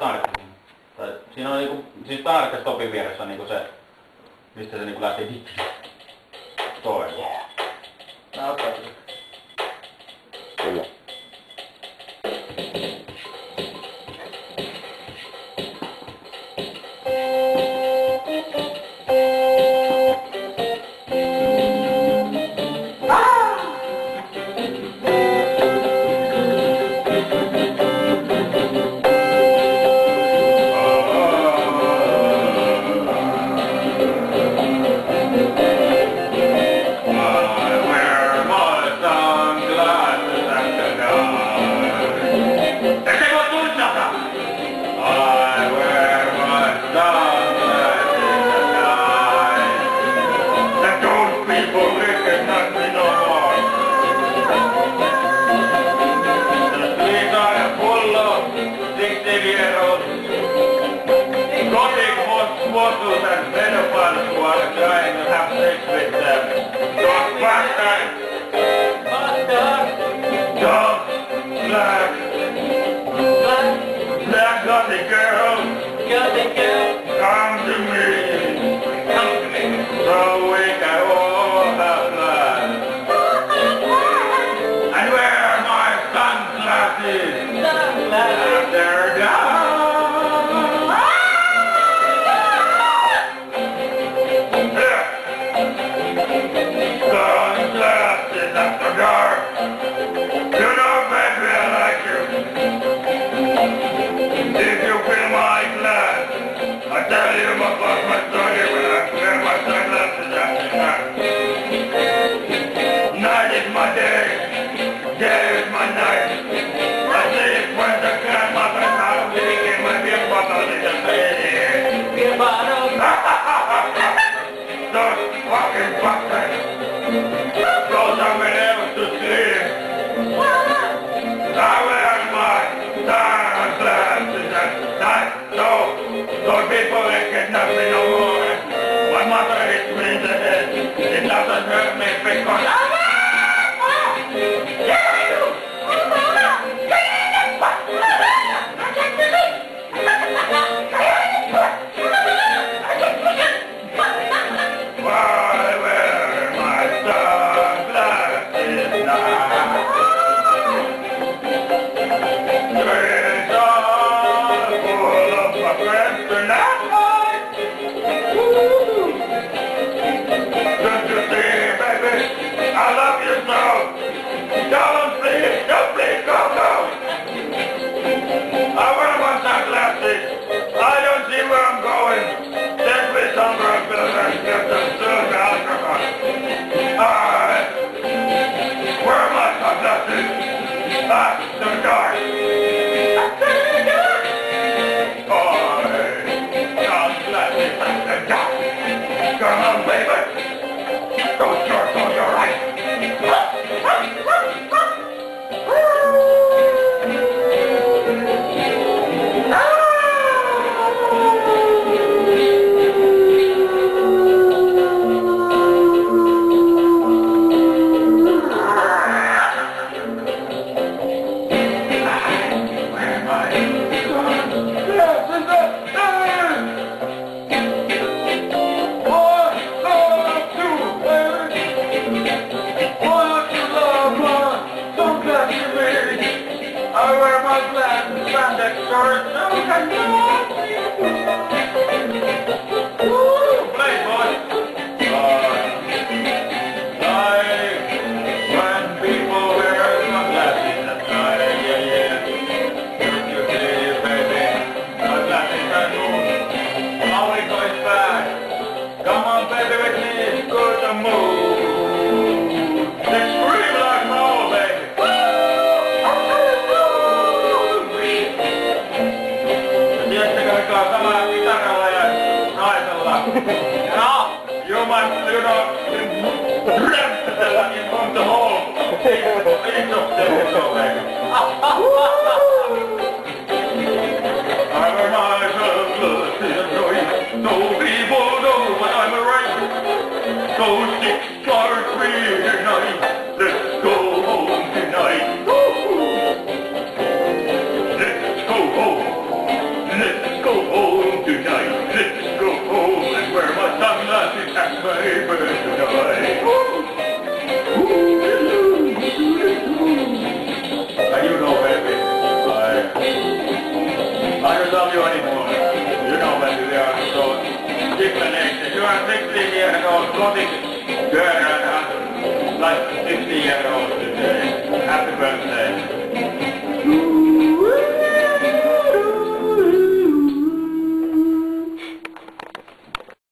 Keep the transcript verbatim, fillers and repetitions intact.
tarkasti. Tai siinä on niinku, siis tarkka stopin vieressä on niinku se, mistä se niinku lähtee ditti. Toi. Nää ottaa sitä. Kyllä. Muscles and menopause while trying to have sex with them. Don't bastard! Bastard! Don't black! Black! Black gothy girl! Gothy girl! Come to me! Come to me! So we can all have fun! And where are my sunglasses? Sunglasses! They're gone! Those people that kidnap me no more. My mother hits me in the head. It doesn't hurt me because I sixteen years old, floating girl, and like sixteen years old today. Happy birthday.